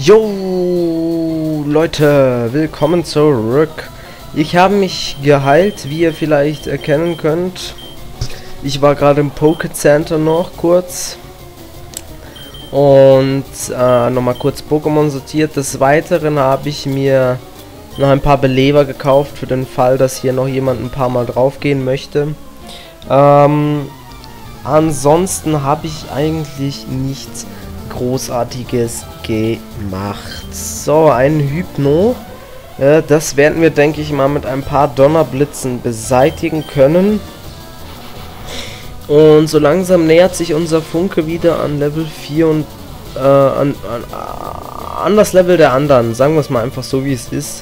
Jo, Leute, willkommen zurück. Ich habe mich geheilt, wie ihr vielleicht erkennen könnt. Ich war gerade im Poké Center noch kurz. Und nochmal kurz Pokémon sortiert. Des Weiteren habe ich mir noch ein paar Beleber gekauft, für den Fall, dass hier noch jemand ein paar Mal drauf gehen möchte. Ansonsten habe ich eigentlich nichts Großartiges gemacht. So, ein Hypno. Das werden wir, denke ich mal, mit ein paar Donnerblitzen beseitigen können. Und so langsam nähert sich unser Funke wieder an Level 4 und an das Level der anderen. Sagen wir es mal einfach so, wie es ist.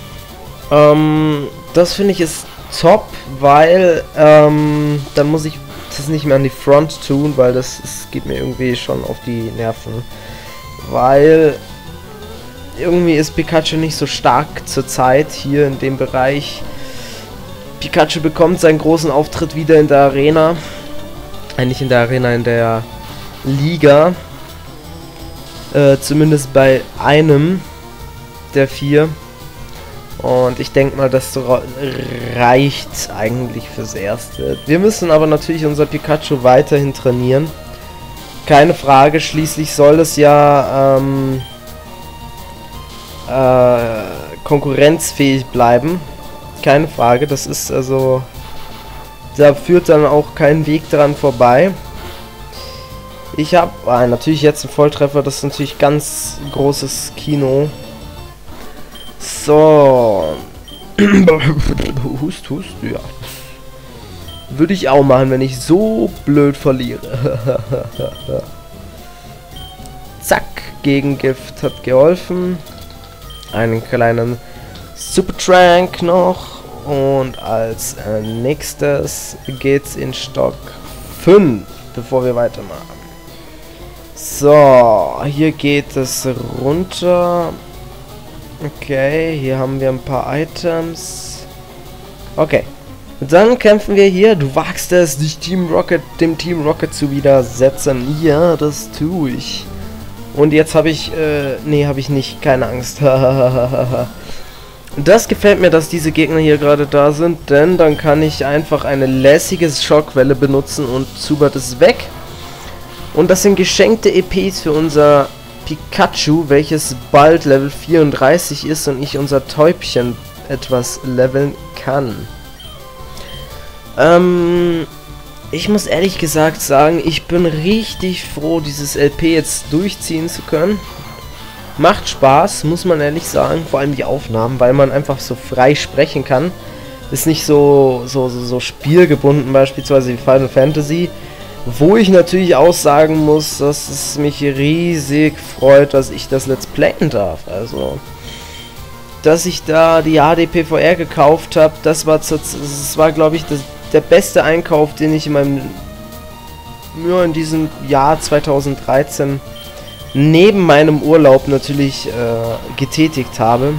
Das finde ich ist top, weil dann muss ich das nicht mehr an die Front tun, weil das geht mir irgendwie schon auf die Nerven. Weil irgendwie ist Pikachu nicht so stark zurzeit hier in dem Bereich. Pikachu bekommt seinen großen Auftritt wieder in der Arena. Nicht in der Arena, in der Liga. Zumindest bei einem der 4. Und ich denke mal, das reicht eigentlich fürs Erste. Wir müssen aber natürlich unser Pikachu weiterhin trainieren. Keine Frage, schließlich soll es ja konkurrenzfähig bleiben. Keine Frage, das ist also... Da führt dann auch kein Weg dran vorbei. Ich habe natürlich jetzt einen Volltreffer, das ist natürlich ganz großes Kino. So. Hust, ja. Würde ich auch machen, wenn ich so blöd verliere. Zack, Gegengift hat geholfen. Einen kleinen Supertrank noch. Und als nächstes geht's in Stock 5, bevor wir weitermachen. So, hier geht es runter. Okay, hier haben wir ein paar Items. Okay, und dann kämpfen wir hier. Du wagst es, dich dem Team Rocket zu widersetzen. Ja, das tue ich. Und jetzt habe ich, nee, habe ich nicht, keine Angst. Das gefällt mir, dass diese Gegner hier gerade da sind, denn dann kann ich einfach eine lässige Schockwelle benutzen und Zubat ist weg. Und das sind geschenkte EPs für unser Pikachu, welches bald Level 34 ist und ich unser Täubchen etwas leveln kann. Ich muss ehrlich gesagt sagen, ich bin richtig froh, dieses LP jetzt durchziehen zu können. Macht Spaß, muss man ehrlich sagen, vor allem die Aufnahmen, weil man einfach so frei sprechen kann. Ist nicht so spielgebunden, beispielsweise wie Final Fantasy. Wo ich natürlich auch sagen muss, dass es mich riesig freut, dass ich das Let's Playen darf. Also, dass ich da die HDPVR gekauft habe, das war glaube ich, der beste Einkauf, den ich in diesem Jahr 2013 neben meinem Urlaub natürlich getätigt habe.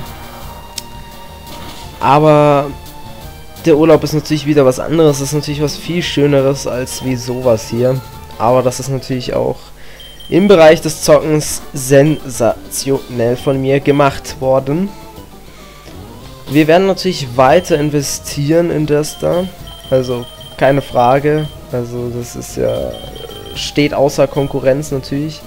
Aber der Urlaub ist natürlich wieder was anderes, das ist natürlich was viel Schöneres als wie sowas hier. Aber das ist natürlich auch im Bereich des Zockens sensationell von mir gemacht worden. Wir werden natürlich weiter investieren in das da, also keine Frage, also das ist ja, steht außer Konkurrenz natürlich.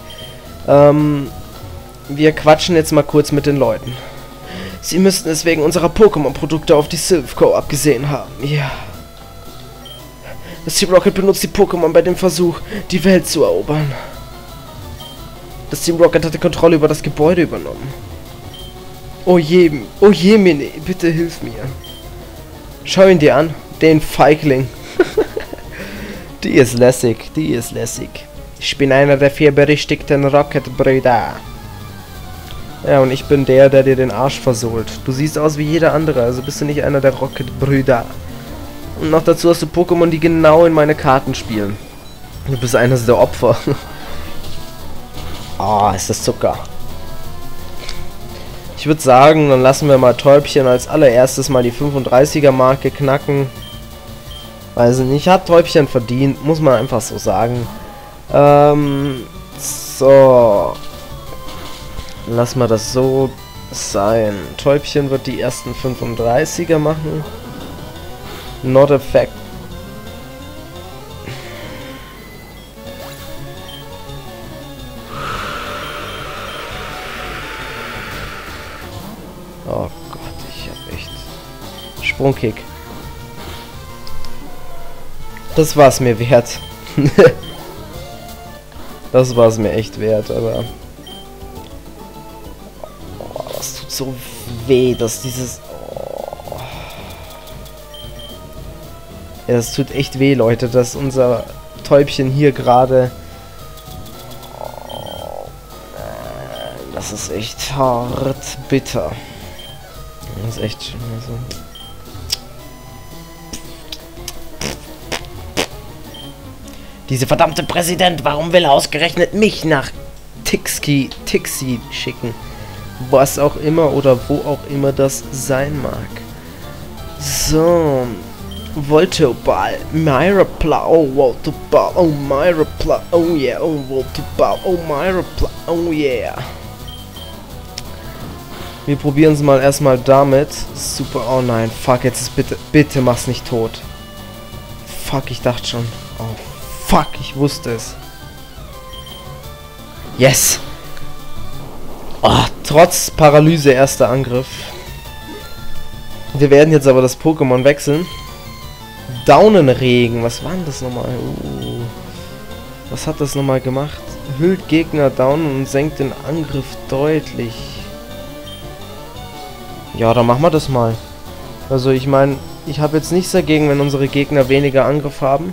Wir quatschen jetzt mal kurz mit den Leuten. Sie müssten es wegen unserer Pokémon-Produkte auf die Silph Co. abgesehen haben. Ja. Das Team Rocket benutzt die Pokémon bei dem Versuch, die Welt zu erobern. Das Team Rocket hat die Kontrolle über das Gebäude übernommen. Oh je, Mini, bitte hilf mir. Schau ihn dir an, den Feigling. Die ist lässig, die ist lässig. Ich bin einer der 4 berüchtigten Rocket-Brüder. Ja, und ich bin der dir den Arsch versohlt. Du siehst aus wie jeder andere, also bist du nicht einer der Rocket-Brüder. Und noch dazu hast du Pokémon, die genau in meine Karten spielen. Du bist eines der Opfer. Ah, ist das Zucker. Ich würde sagen, dann lassen wir mal Täubchen als allererstes mal die 35er-Marke knacken. Weiß nicht, hat Täubchen verdient, muss man einfach so sagen. So. Lass mal das so sein. Täubchen wird die ersten 35er machen. Not a fact. Oh Gott, ich hab echt... Sprungkick. Das war's mir wert. Das war's mir echt wert, aber... Oh, das tut so weh, dass dieses... Oh. Ja, das tut echt weh, Leute, dass unser Täubchen hier gerade... Oh, das ist echt hart bitter. Das ist echt schön. Also. Diese verdammte Präsident, warum will er ausgerechnet mich nach Tixi schicken? Was auch immer oder wo auch immer das sein mag. So. Voltoball. Myrapla. Oh, Voltoball. Oh, Myrapla. Oh, yeah. Oh, Voltoball. Oh, Myrapla. Oh, yeah. Wir probieren es mal erstmal damit. Super. Oh nein. Fuck, jetzt ist bitte... Bitte mach's nicht tot. Fuck, ich dachte schon. Oh, fuck, ich wusste es. Yes. Oh, trotz Paralyse erster Angriff. Wir werden jetzt aber das Pokémon wechseln. Daunenregen. Was war denn das nochmal? Was hat das nochmal gemacht? Hüllt Gegner down und senkt den Angriff deutlich. Ja, dann machen wir das mal. Also ich meine, ich habe jetzt nichts dagegen, wenn unsere Gegner weniger Angriff haben.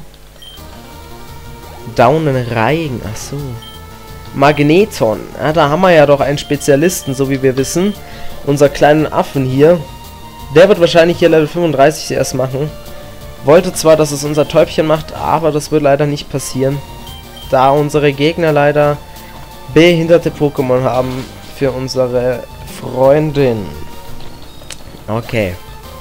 Daunenregen, ach so. Magneton. Ja, da haben wir ja doch einen Spezialisten, so wie wir wissen. Unser kleinen Affen hier. Der wird wahrscheinlich hier Level 35 erst machen. Wollte zwar, dass es unser Täubchen macht, aber das wird leider nicht passieren. Da unsere Gegner leider behinderte Pokémon haben für unsere Freundin. Okay.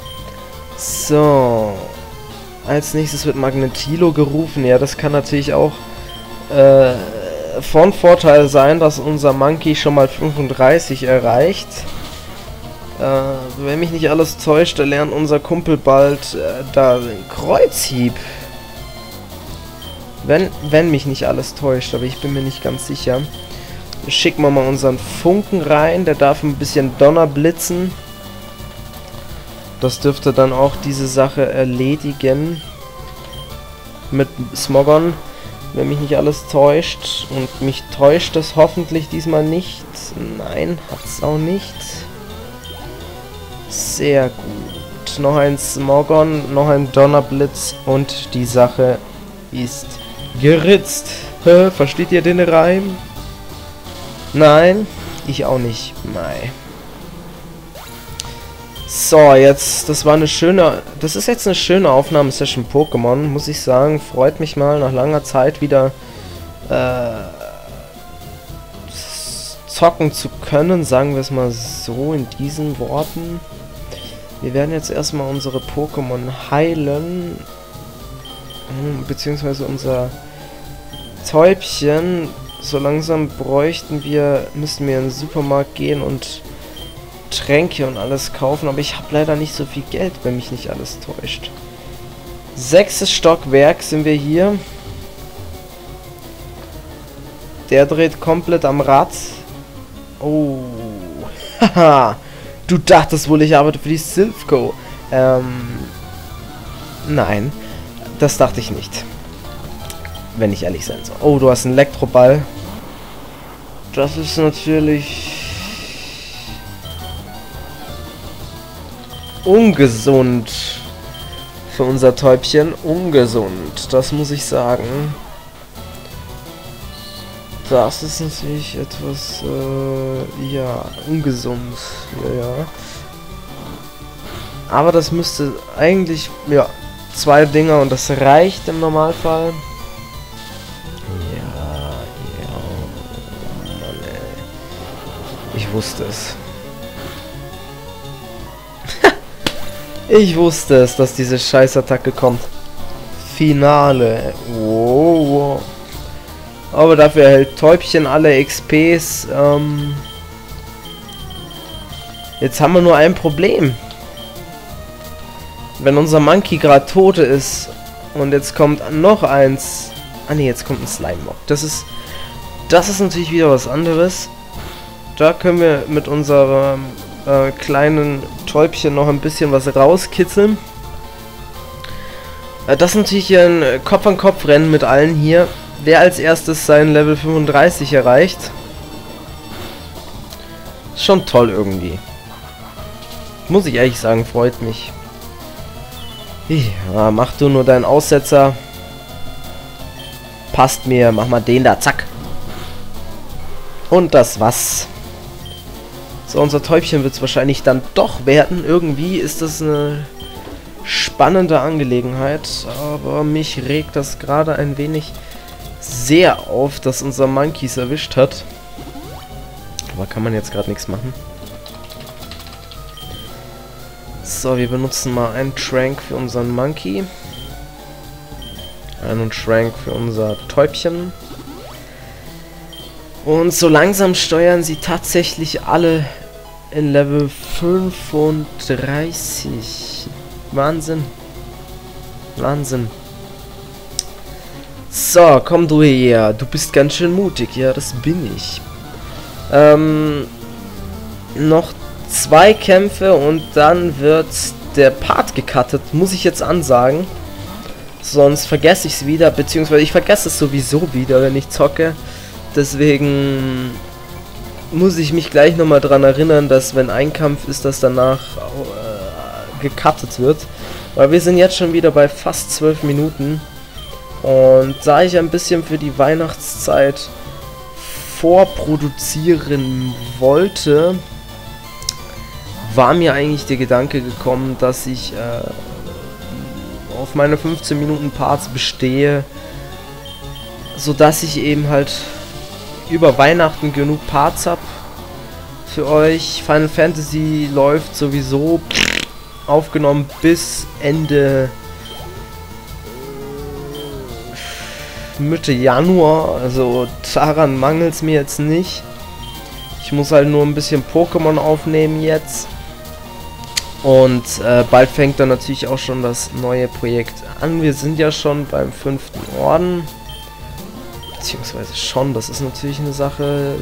So. Als nächstes wird Magnetilo gerufen. Ja, das kann natürlich auch von Vorteil sein, dass unser Monkey schon mal 35 erreicht. Wenn mich nicht alles täuscht, da lernt unser Kumpel bald da den Kreuzhieb. Wenn mich nicht alles täuscht, aber ich bin mir nicht ganz sicher. Schicken wir mal unseren Funken rein, der darf ein bisschen Donner blitzen. Das dürfte dann auch diese Sache erledigen. Mit Smogon, wenn mich nicht alles täuscht. Und mich täuscht das hoffentlich diesmal nicht. Nein, hat's auch nicht. Sehr gut. Noch ein Smogon, noch ein Donnerblitz und die Sache ist geritzt. Versteht ihr den Reim? Nein, ich auch nicht. Nein. So, jetzt, das ist jetzt eine schöne Aufnahmesession Pokémon, muss ich sagen. Freut mich mal, nach langer Zeit wieder zocken zu können, sagen wir es mal so in diesen Worten. Wir werden jetzt erstmal unsere Pokémon heilen, beziehungsweise unser Täubchen. So langsam müssten wir in den Supermarkt gehen und Tränke und alles kaufen, aber ich habe leider nicht so viel Geld, wenn mich nicht alles täuscht. 6. Stockwerk sind wir hier. Der dreht komplett am Rad. Oh. Haha. Du dachtest wohl, ich arbeite für die Silphco. Nein. Das dachte ich nicht. Wenn ich ehrlich sein soll. Oh, du hast einen Elektroball. Das ist natürlich ungesund für unser Täubchen. Ungesund, das muss ich sagen. Das ist natürlich etwas, ja, ungesund. Ja. Aber das müsste eigentlich, ja, 2 Dinger und das reicht im Normalfall. Ja, Mann, ey. Ich wusste es. Ich wusste es, dass diese Scheißattacke kommt. Finale. Wow. Aber dafür erhält Täubchen alle XPs. Jetzt haben wir nur ein Problem. Wenn unser Monkey gerade tot ist und jetzt kommt noch eins. Ah ne, jetzt kommt ein Slime-Mob. Das ist natürlich wieder was anderes. Da können wir mit unserem kleinen Täubchen noch ein bisschen was rauskitzeln. Das ist natürlich hier ein Kopf-an-Kopf-Rennen mit allen hier. Wer als erstes sein Level 35 erreicht. Ist schon toll irgendwie. Muss ich ehrlich sagen, freut mich. Ja, mach du nur deinen Aussetzer. Passt mir, mach mal den da, zack. Und das was. So, unser Täubchen wird es wahrscheinlich dann doch werden. Irgendwie ist das eine spannende Angelegenheit. Aber mich regt das gerade ein wenig sehr auf, dass unser Monkey es erwischt hat. Aber kann man jetzt gerade nichts machen. So, wir benutzen mal einen Trank für unseren Monkey. Einen Trank für unser Täubchen. Und so langsam steuern sie tatsächlich alle in Level 35. Wahnsinn. Wahnsinn. So, komm du her. Du bist ganz schön mutig. Ja, das bin ich. Noch 2 Kämpfe und dann wird der Part gecuttet. Muss ich jetzt ansagen. Sonst vergesse ich es wieder. Beziehungsweise ich vergesse es sowieso wieder, wenn ich zocke. Deswegen muss ich mich gleich nochmal dran erinnern, dass wenn ein Kampf ist, dass danach gecuttet wird. Weil wir sind jetzt schon wieder bei fast 12 Minuten. Und da ich ein bisschen für die Weihnachtszeit vorproduzieren wollte, war mir eigentlich der Gedanke gekommen, dass ich auf meine 15 Minuten Parts bestehe, sodass ich eben halt über Weihnachten genug Parts habe für euch. Final Fantasy läuft sowieso aufgenommen bis Ende Mitte Januar, also daran mangelt es mir jetzt nicht. Ich muss halt nur ein bisschen Pokémon aufnehmen jetzt. Und bald fängt dann natürlich auch schon das neue Projekt an. Wir sind ja schon beim 5. Orden. Beziehungsweise schon, das ist natürlich eine Sache,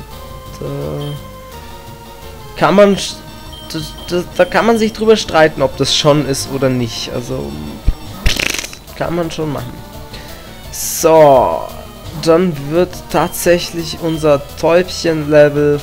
da kann man sich drüber streiten, ob das schon ist oder nicht. Also kann man schon machen. So, dann wird tatsächlich unser Täubchen Level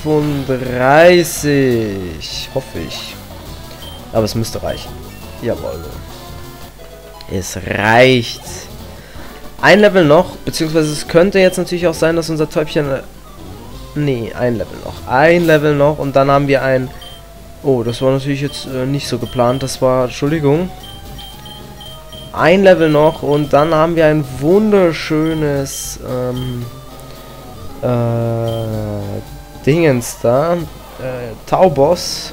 35. Hoffe ich. Aber es müsste reichen. Jawohl. Es reicht. Ein Level noch, beziehungsweise es könnte jetzt natürlich auch sein, dass unser Täubchen... Nee, ein Level noch. Ein Level noch und dann haben wir ein... Oh, das war natürlich jetzt nicht so geplant. Das war... Entschuldigung. Ein Level noch und dann haben wir ein wunderschönes... Dingens da. Taubos.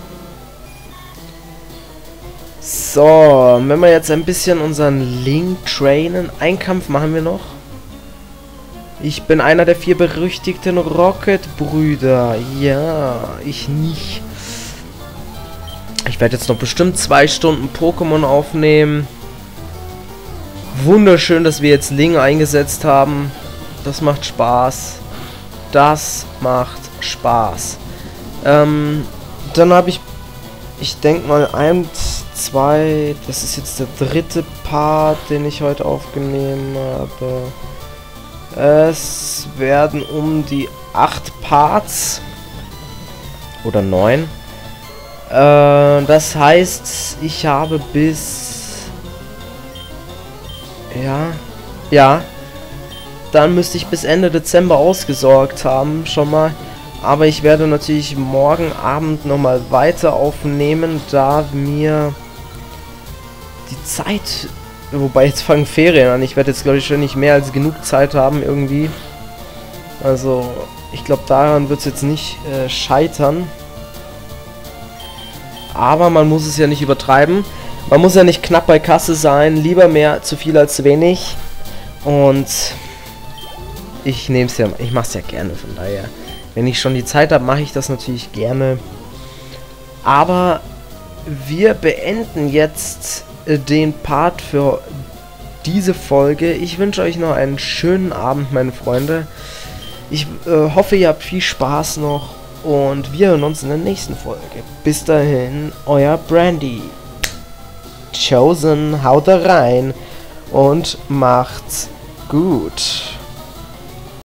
So, wenn wir jetzt ein bisschen unseren Link trainen. Einen Kampf machen wir noch. Ich bin einer der 4 berüchtigten Rocket-Brüder. Ja, ich nicht. Ich werde jetzt noch bestimmt 2 Stunden Pokémon aufnehmen. Wunderschön, dass wir jetzt Ling eingesetzt haben. Das macht Spaß. Das macht Spaß. Dann habe ich denke mal 1, 2, das ist jetzt der 3. Part, den ich heute aufgenommen habe. Es werden um die 8 Parts oder 9. Das heißt, ich habe bis... Ja. Dann müsste ich bis Ende Dezember ausgesorgt haben, schon mal. Aber ich werde natürlich morgen Abend nochmal weiter aufnehmen, da mir die Zeit... Wobei, jetzt fangen Ferien an. Ich werde jetzt, glaube ich, schon nicht mehr als genug Zeit haben, irgendwie. Also, ich glaube, daran wird es jetzt nicht scheitern. Aber man muss es ja nicht übertreiben. Man muss ja nicht knapp bei Kasse sein. Lieber mehr zu viel als zu wenig. Und ich nehme es ja, ich mache es ja gerne, von daher. Wenn ich schon die Zeit habe, mache ich das natürlich gerne. Aber wir beenden jetzt den Part für diese Folge. Ich wünsche euch noch einen schönen Abend, meine Freunde. Ich hoffe, ihr habt viel Spaß noch und wir hören uns in der nächsten Folge. Bis dahin, euer Brandy. Chosen, haut da rein und macht's gut.